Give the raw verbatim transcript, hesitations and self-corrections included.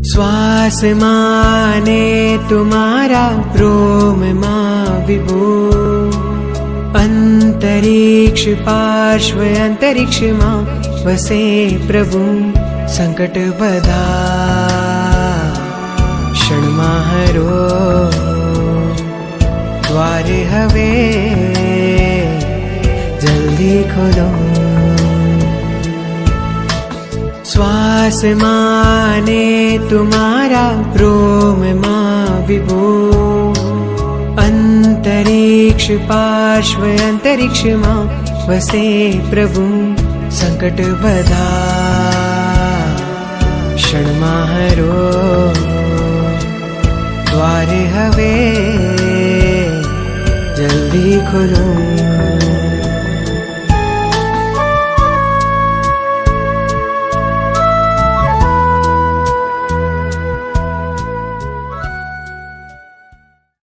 श्वास माने तुम्हारा रोम मां विभो, अंतरिक्ष पार्श्व अंतरिक्ष मां वसे प्रभु। संकट बधा क्षण माहरो, द्वारे हवे जल्दी खोलो। श्वास माने तुम्हारा रोम मां विभो, अंतरिक्ष पार्श्व अंतरिक्ष मां वसे प्रभु। संकट बधा क्षण माहरो, द्वारे हवे जल्दी खोलो।